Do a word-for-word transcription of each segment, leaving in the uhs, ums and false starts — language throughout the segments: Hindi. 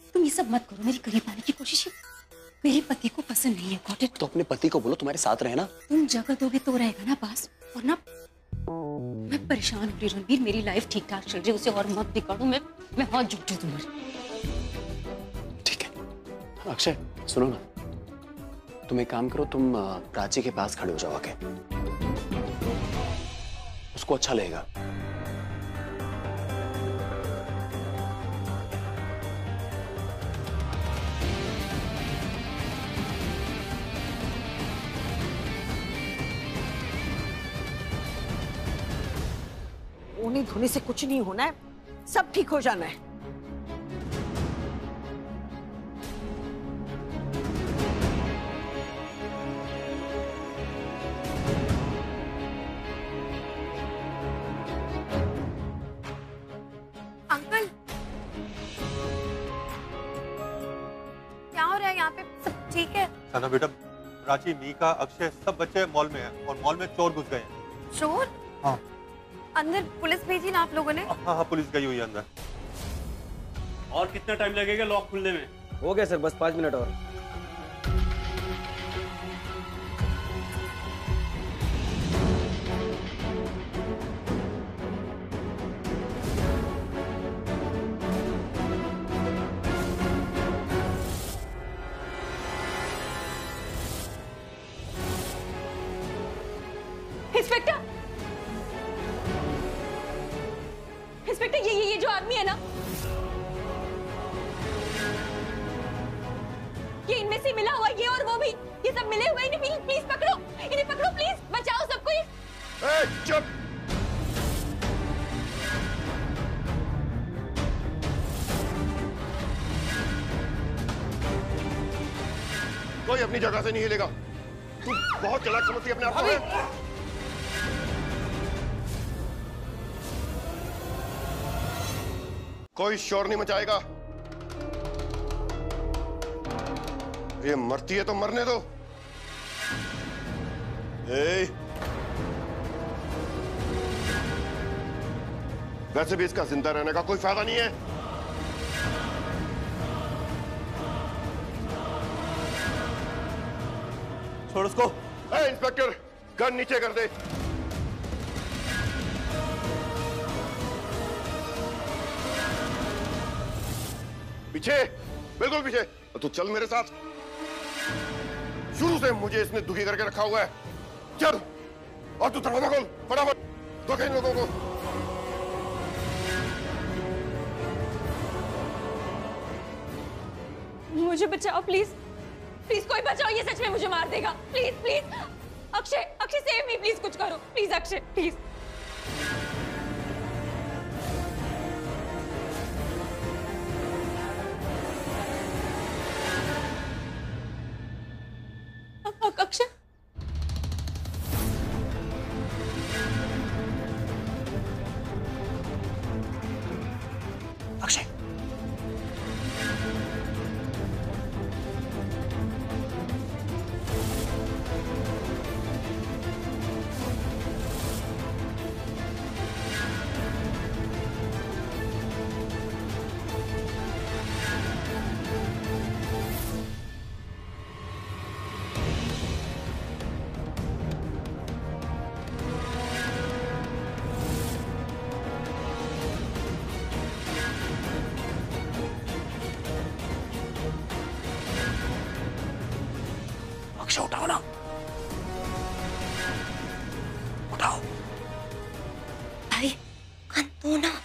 तुम ये सब मत करो, मेरी करीब आने की कोशिश। मेरे पति को पसंद नहीं है, गॉट इट? तो अपने पति को बोलो तुम्हारे साथ रहे ना। तुम जगह दोगे तो रहेगा ना पास, और ना मैं परेशान हो रही रणवीर, मेरी लाइफ ठीक ठाक चल रही है, उसे और मत बिगाड़ो। मैं मैं हाथ जोड़ती हूँ तुम्हारे। ठीक है अक्षय सुनो ना, तुम एक काम करो, तुम प्राची के पास खड़े हो जाओ आके, उसको अच्छा लगेगा। ऊनी धुनी से कुछ नहीं होना है, सब ठीक हो जाना है। अंकल क्या हो रहा है यहाँ पे? सब ठीक है? सना बेटा, प्राची, मीका, अक्षय सब बच्चे मॉल में हैं और मॉल में चोर घुस गए हैं। चोर? हाँ। अंदर पुलिस भेजी ना आप लोगों ने? हाँ हाँ पुलिस गई हुई है अंदर। और कितना टाइम लगेगा लॉक खुलने में? हो गया सर, बस पाँच मिनट और। इंस्पेक्टर, इंस्पेक्टर ये ये ये जो आदमी है ना, ये इनमें से मिला हुआ, ये और वो भी, ये सब मिले हुए। इन्हें प्लीज प्लीज पकड़ो, इन्हें पकड़ो प्लीज, बचाओ सबको। ए, चुप! कोई अपनी जगह से नहीं हिलेगा। तू बहुत चालाक समझती है अपने आप को है? कोई शोर नहीं मचाएगा। ये मरती है तो मरने दो। ए, वैसे भी इसका जिंदा रहने का कोई फायदा नहीं है। छोड़ उसको। ए, इंस्पेक्टर, गन नीचे कर दे। पीछे, बिल्कुल पीछे। तू चल मेरे साथ। शुरू से मुझे इसने दुखी करके रखा हुआ है। चल, और तू दरवाजा खोल फटाफट, तो इन लोगों को। मुझे बचाओ प्लीज, प्लीज कोई बचाओ, ये सच में मुझे मार देगा। Please please Akshay, Akshay save me please, कुछ करो प्लीज अक्षय प्लीज। अक्षय, अक्षय अक्षय उठाओ ना, उठाओ भाई, कान दो ना।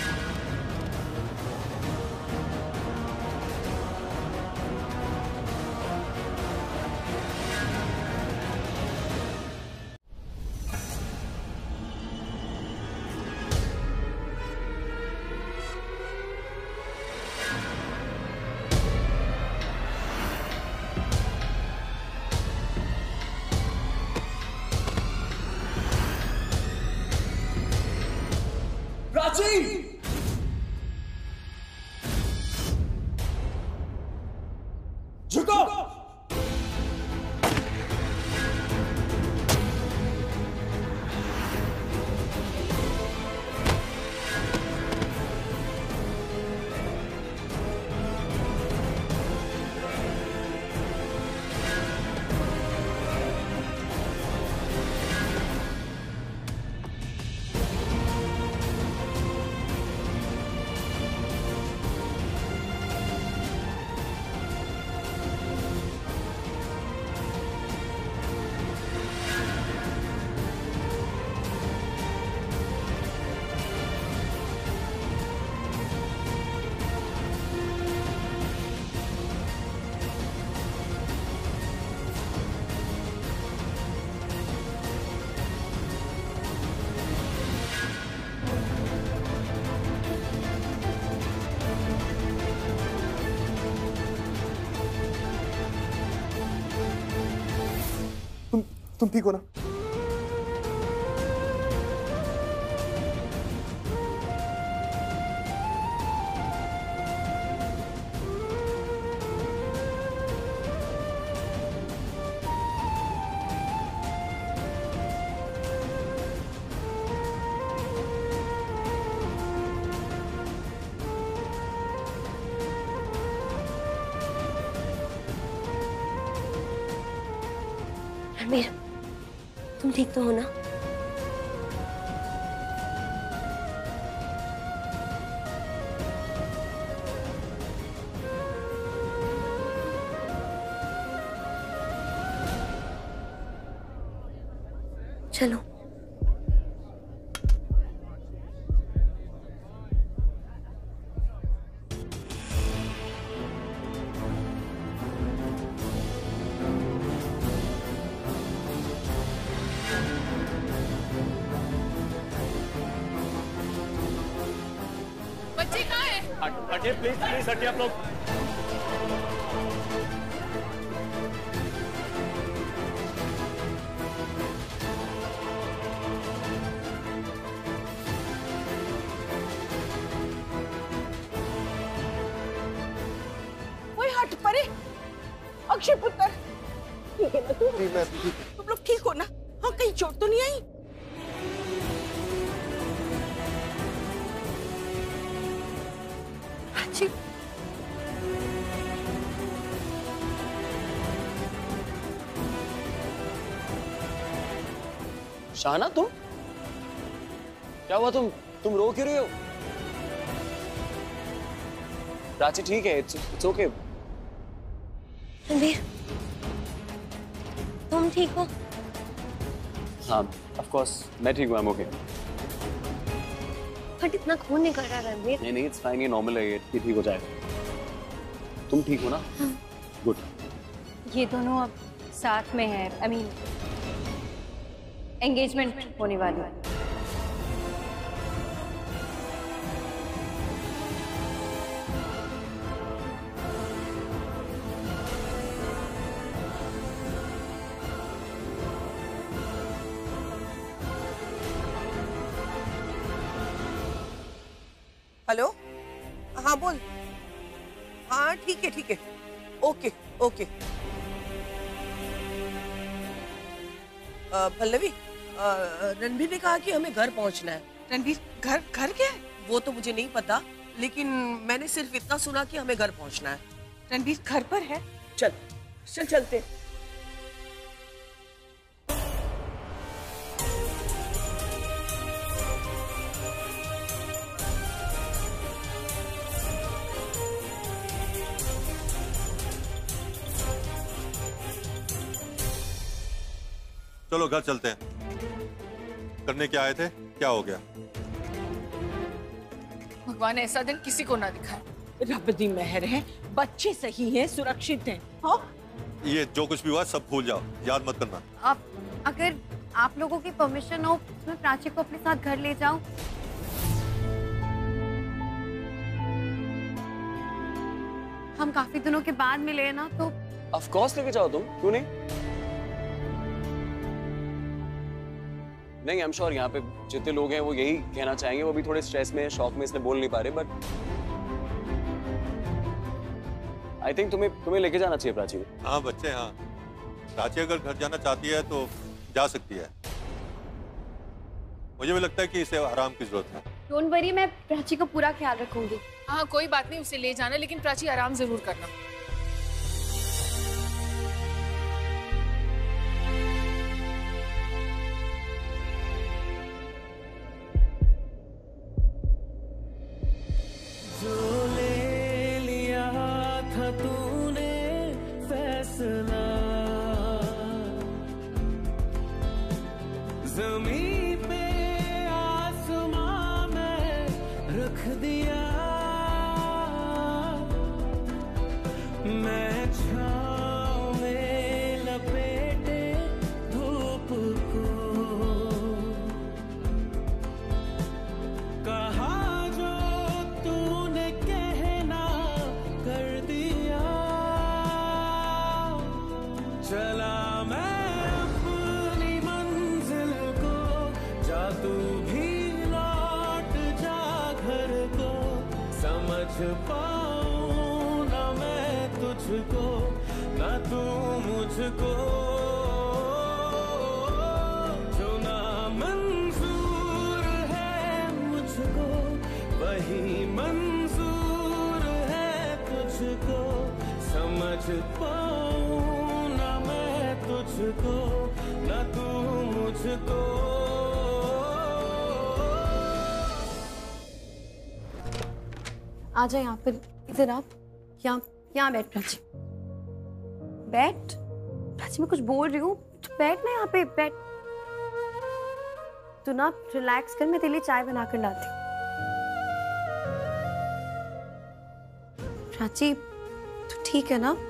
प्राची! झुको! तुम ठीक हो ना? रणबीर, तुम ठीक तो हो ना? चलो। बच्चे कहाँ हैं? हटिए प्लीज, प्लीज हटिए आप लोग। वही हट परे। अक्षय पुत्र, ठीक है ना तू? मैं तुम लोग ठीक हो ना? हाँ, कहीं चोट तो नहीं आई? प्राची, शाहना, तुम क्या हुआ? तुम तुम रो क्यों रही हो? प्राची ठीक है, इट्स इट्स ओके। रणबीर, तुम ठीक हो? हाँ, ऑफ कोर्स मैं ठीक हूँ, आई एम ओके। बट इतना खून निकल रहा है रणबीर। नहीं नहीं, इट्स फाइन, ये नॉर्मल है, ये ठीक हो जाएगा। तुम ठीक हो ना? गुड। ये दोनों अब साथ में है। आई मीन एंगेजमेंट होने वाली है। हेलो, हाँ बोल। हाँ ठीक है ठीक है, ओके ओके। पल्लवी, रणबीर ने कहा कि हमें घर पहुंचना है। रणबीर, घर घर क्या है? वो तो मुझे नहीं पता, लेकिन मैंने सिर्फ इतना सुना कि हमें घर पहुंचना है। रणबीर घर पर है? चल चल चलते। चलो घर चलते हैं। करने क्या आए थे? क्या हो गया? भगवान ऐसा दिन किसी को ना दिखाए। रब दी मेहर है, बच्चे सही हैं, सुरक्षित हैं। हाँ, ये जो कुछ भी हुआ सब भूल जाओ, याद मत करना। आप अगर आप लोगों की परमिशन हो तो मैं प्राची को अपने साथ घर ले जाऊं। हम काफी दिनों के बाद मिले हैं ना, तो ऑफ कोर्स लेके जाओ, तुम क्यों नहीं? नहीं, आई एम श्योर यहाँ पे जितने लोग हैं वो यही कहना चाहेंगे। वो भी थोड़े स्ट्रेस में, शॉक में, इसलिए बोल नहीं पा रहे। बट आई थिंक तुम्हें तुम्हें लेके जाना चाहिए प्राची को। हाँ बच्चे, हाँ प्राची अगर घर जाना चाहती है तो जा सकती है। मुझे भी लगता है कि इसे आराम की जरूरत है। डोंट वरी, मैं प्राची का पूरा ख्याल रखूंगी। हाँ कोई बात नहीं, उसे ले जाना, लेकिन प्राची आराम जरूर करना। ज़मीं पे आसमां में रख दिया, समझ पाऊं ना मैं तुझको ना तू मुझको, जो ना मंजूर है मुझको वही मंजूर है तुझको, समझ पाऊं ना मैं तुझको ना तू मुझको। आ जाए यहाँ पर, इधर आप, यहाँ यहाँ बैठ प्राची, बैठ प्राची, मैं कुछ बोल रही हूँ, तो बैठ ना यहाँ पे, बैठ। तू ना रिलैक्स कर, मैं तेरे लिए चाय बना कर लाती हूँ। प्राची तू ठीक है ना?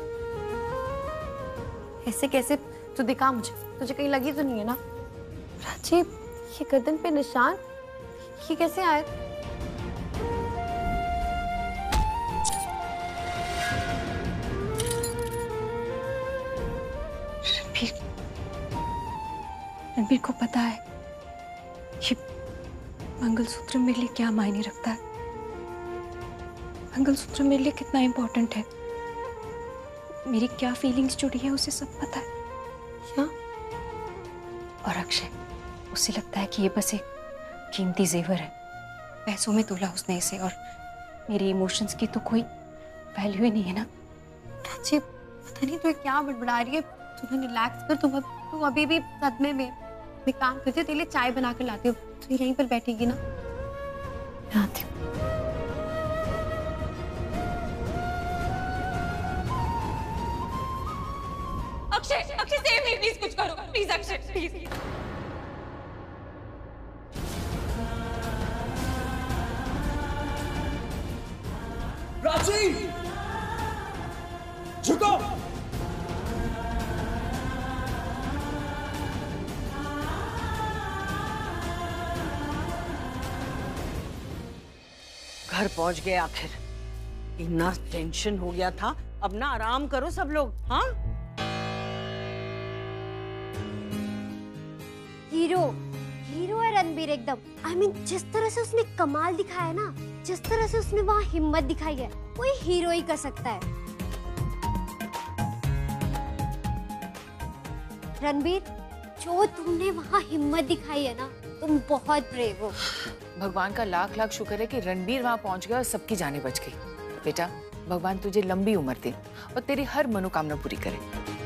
ऐसे कैसे? तू दिखा मुझे, तुझे कहीं लगी तो नहीं है ना? प्राची ये गर्दन पे निशान, ये कैसे आए? रणबीर को पता है ये मंगलसूत्र मेरे लिए क्या मायने रखता है, मंगलसूत्र मेरे लिए कितना इम्पोर्टेंट है, मेरी क्या फीलिंग्स जुड़ी है उसे सब पता है। क्या? और अक्षय, उसे लगता है कि ये बस एक कीमती जेवर है, पैसों में तोला उसने इसे, और मेरी इमोशंस की तो कोई वैल्यू ही नहीं है ना। प्राची पता नहीं तू क्या बड़बड़ा रही है, तू रिलैक्स कर, तू तू अभी भी सदमे में। मैं काम करती हूँ, तेरे लिए चाय बना कर लाती हूँ, तू यहीं पर बैठेगी ना? आती हूँ। Akshay, Akshay save me please, कुछ करो प्लीज अक्षय, प्लीज। प्राची झुको। घर पहुंच गए आखिर। इतना टेंशन हो गया था, अब ना आराम करो सब लोग। हाँ हीरो हीरो है रणबीर एकदम। आई I मीन mean, जिस तरह से उसने कमाल दिखाया ना, जिस तरह से उसने वहाँ हिम्मत दिखाई है, कोई हीरो ही कर सकता है। रणबीर, जो तुमने वहाँ हिम्मत दिखाई है ना, तुम बहुत ब्रेव हो। भगवान का लाख लाख शुक्र है कि रणबीर वहां पहुंच गया और सबकी जानें बच गई। बेटा, भगवान तुझे लंबी उम्र दे और तेरी हर मनोकामना पूरी करे।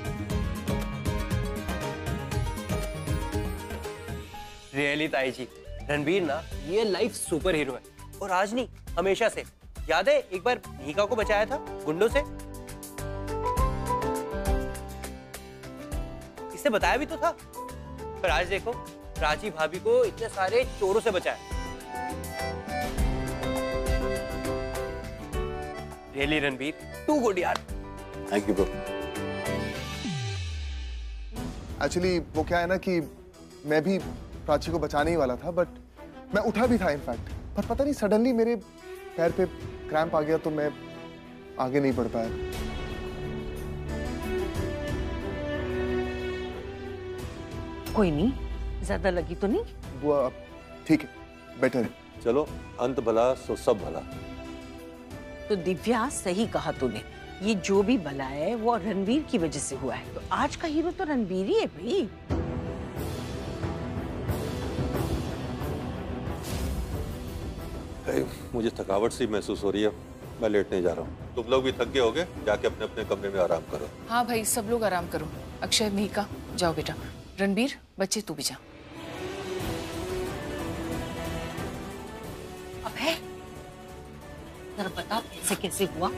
रियली ताई जी, रणबीर ना ये लाइफ सुपर हीरो है, और आज नहीं हमेशा से। याद है एक बार भीका को बचाया था गुंडों से, इसे बताया भी तो था, पर आज देखो प्राची भाभी को इतने सारे चोरों से बचाया। रियली रणबीर, टू गुड यार। Thank you bro. एक्चुअली वो क्या है ना कि मैं भी प्राची को बचाने ही वाला था, बट मैं उठा भी था इनफैक्ट, पर पता नहीं सडनली मेरे पैर पे क्रैम्प आ गया तो मैं आगे नहीं बढ़ पाया। कोई नहीं, ज्यादा लगी तो नहीं? बुआ अब ठीक है, बेटर है। चलो, अंत भला सो सब भला। तो दिव्या सही कहा तूने, ये जो भी भला है वो रणबीर की वजह से हुआ है। तो आज का हीरो तो रणबीर ही है भाई। मुझे थकावट सी महसूस हो रही है, मैं लेटने जा रहा हूँ। तुम लोग भी थक गए होगे, जाके अपने अपने कमरे में आराम करो। हाँ भाई, सब लोग आराम करो। अक्षय, मिहिका, जाओ बेटा। रणबीर, बच्चे तू भी जा। अबे, जरा बता कैसे कैसे हुआ?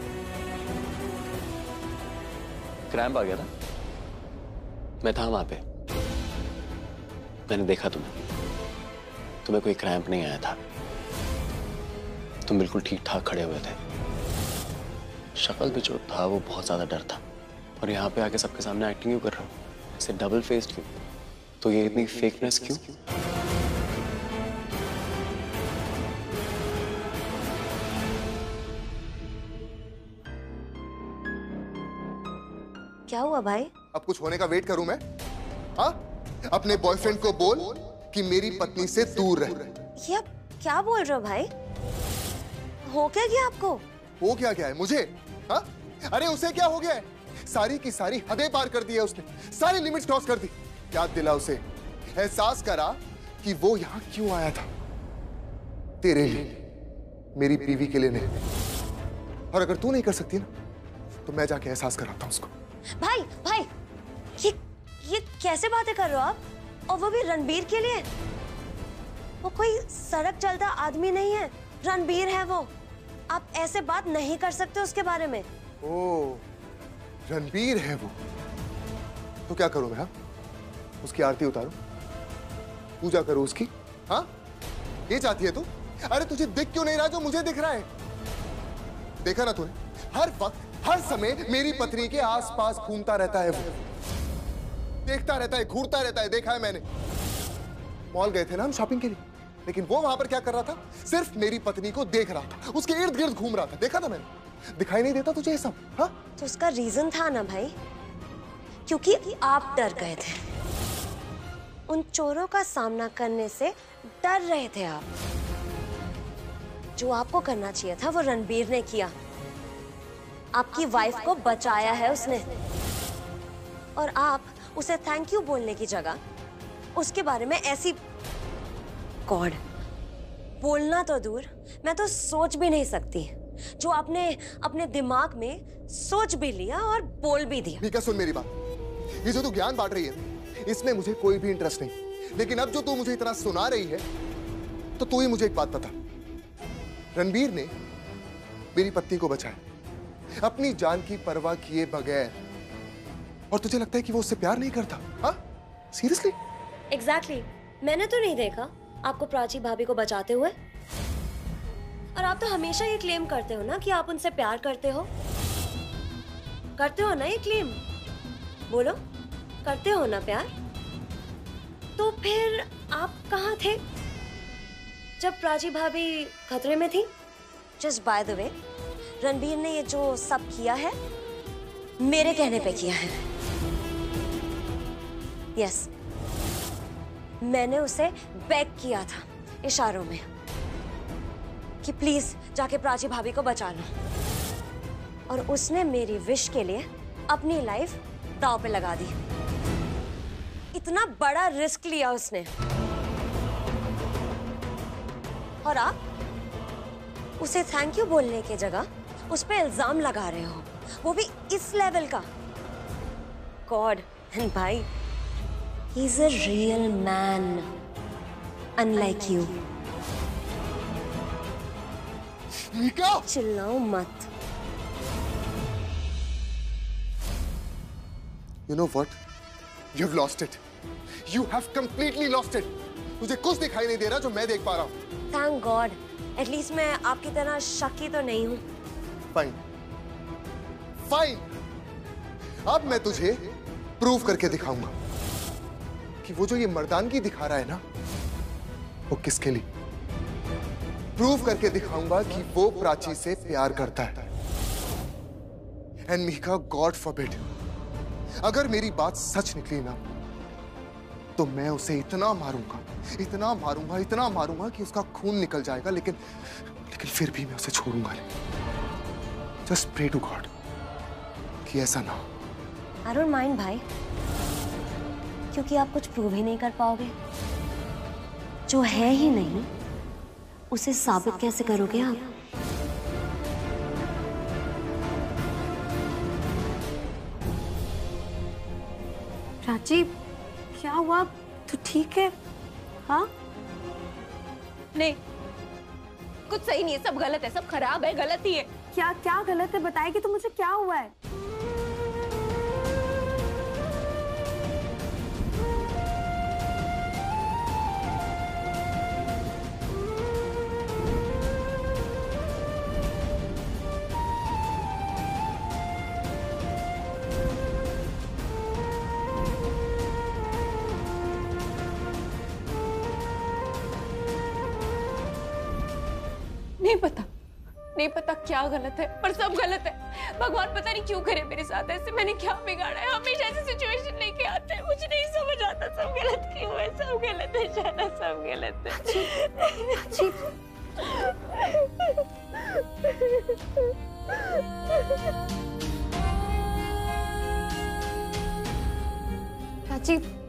क्रैम्प आ गया था, मैं था वहां पे, मैंने देखा तुम्हें, तुम्हें कोई क्रैम्प नहीं आया था, तुम बिल्कुल ठीक ठाक खड़े हुए थे। शक्ल पे जो था वो बहुत ज्यादा डर था, और यहाँ पे आके सबके सामने एक्टिंग क्यों कर रहे हो? ऐसे डबल फेस्ड क्यों? तो ये इतनी फेकनेस क्यों? क्या हुआ भाई? अब कुछ होने का वेट करूं मैं? हाँ, अपने बॉयफ्रेंड को बोल कि मेरी पत्नी से दूर रहे। ये अब क्या बोल रहे हो भाई? हो क्या गया आपको? हो क्या गया है मुझे? हाँ? अरे उसे क्या हो गया है? सारी की सारी हदें पार कर दी है उसने, सारी लिमिट्स क्रॉस कर दी। याद दिला उसे, एहसास करा कि वो यहाँ क्यों आया था। तेरे लिए, मेरी बीवी के लिए नहीं। और अगर तू नहीं कर सकती ना, तो मैं जाके एहसास कराता हूँ उसको। भाई भाई, ये ये कैसे बातें कर रहे हो आप? और वो भी रणबीर के लिए? वो कोई सड़क चलता आदमी नहीं है, रणबीर है वो। आप ऐसे बात नहीं कर सकते उसके बारे में। ओ, रणबीर है वो। तो क्या करूं मैं? हाँ, उसकी आरती उतारूं, पूजा करूं उसकी? हाँ, ये चाहती है तू? अरे तुझे दिख क्यों नहीं रहा जो मुझे दिख रहा है? देखा ना तूने, हर वक्त हर समय मेरी पत्नी के आसपास घूमता रहता है वो, देखता रहता है, घूरता रहता है। देखा है मैंने। मॉल गए थे ना हम शॉपिंग के लिए, लेकिन वो वहां पर क्या कर रहा था? सिर्फ मेरी पत्नी को देख रहा था, उसके इर्द गिर्द घूम रहा था। देखा था मैंने। दिखाई नहीं देता तुझे ये सब? हाँ, तो उसका रीजन था ना भाई, क्योंकि आप डर गए थे। उन चोरों का सामना करने से डर रहे थे आप। जो आपको करना चाहिए था वो रणबीर ने किया। आपकी वाइफ को बचाया है उसने, और आप उसे थैंक यू बोलने की जगह उसके बारे में ऐसी, गॉड, बोलना तो दूर, मैं तो सोच भी नहीं सकती जो आपने अपने दिमाग में सोच भी लिया और बोल भी दिया। मीका सुन मेरी बात, ये जो तू ज्ञान बांट रही है इसमें मुझे कोई भी इंटरेस्ट नहीं, लेकिन अब जो तू मुझे इतना सुना रही है तो तू ही मुझे एक बात बता। रणबीर ने मेरी पत्नी को बचाया अपनी जान की परवाह किए बगैर, और तुझे लगता है कि वो उससे प्यार नहीं करता? हाँ, सीरियसली? एग्जैक्टली, मैंने तो नहीं देखा आपको प्राची भाभी को बचाते हुए। और आप तो हमेशा ये क्लेम करते हो ना कि आप उनसे प्यार करते हो। करते हो ना ये क्लेम? बोलो, करते हो ना प्यार? तो फिर आप कहाँ थे जब प्राची भाभी खतरे में थी? Just by the way, Ranbir ने ये जो सब किया है मेरे कहने पे किया है। यस, मैंने उसे बेग किया था इशारों में कि प्लीज जाके प्राची भाभी को बचा लो, और उसने मेरी विश के लिए अपनी लाइफ दांव पे लगा दी। इतना बड़ा रिस्क लिया उसने, और आप उसे थैंक यू बोलने की जगह उस पे इल्जाम लगा रहे हो, वो भी इस लेवल का। गॉड, एंड भाई, he is a real man unlike you. Mika, चिल्लाओ मत। You know what? You've lost it. You have completely lost it. तुझे कुछ दिखाई नहीं दे रहा जो मैं देख पा रहा हूँ। Thank God. At least मैं आपकी तरह शकी तो नहीं हूँ। Fine. Fine. अब मैं तुझे प्रूव करके दिखाऊंगा कि वो जो ये मर्दानगी दिखा रहा है ना, वो किसके लिए। प्रूव करके दिखाऊंगा कि वो प्राची से प्यार करता है। एंड मीका, गॉड फॉरबिड, अगर मेरी बात सच निकली ना, तो मैं उसे इतना मारूंगा, इतना मारूंगा, इतना मारूंगा कि उसका खून निकल जाएगा, लेकिन लेकिन फिर भी मैं उसे छोड़ूंगा नहीं। जस्ट प्रे टू गॉड कि ऐसा ना हो। I don't mind भाई, क्योंकि आप कुछ प्रूव ही नहीं कर पाओगे। जो है ही नहीं उसे साबित कैसे करोगे आप? प्राची, क्या हुआ? तू ठीक है? हाँ? नहीं, कुछ सही नहीं है, सब गलत है, सब खराब है, गलत ही है। क्या क्या गलत है? बताएगी तो मुझे क्या हुआ है? नहीं पता, नहीं पता क्या गलत है, पर सब गलत है। भगवान पता नहीं क्यों करे मेरे साथ ऐसे। मैंने क्या बिगाड़ा है? हमेशा ऐसी सिचुएशन लेके आते हैं, मुझे नहीं समझ आता सब गलत क्यों है। सब गलत है शाना, सब गलत है।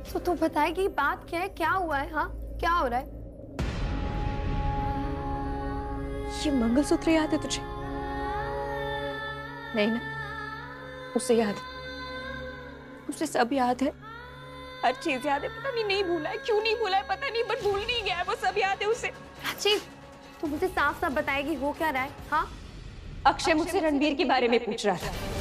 तो तू बताएगी बात क्या है, क्या हुआ है? हाँ क्या हो रहा है? ये मंगलसूत्र याद है तुझे? नहीं ना, उसे याद है, उसे सब याद है, हर चीज याद है। पता नहीं नहीं भूला है, क्यों नहीं भूला है पता नहीं, बट भूल नहीं गया है, वो सब याद है उसे। प्राची तू मुझे साफ साफ बताएगी हो क्या रहा है? हाँ अक्षय मुझसे रणबीर के बारे में पूछ रहा था।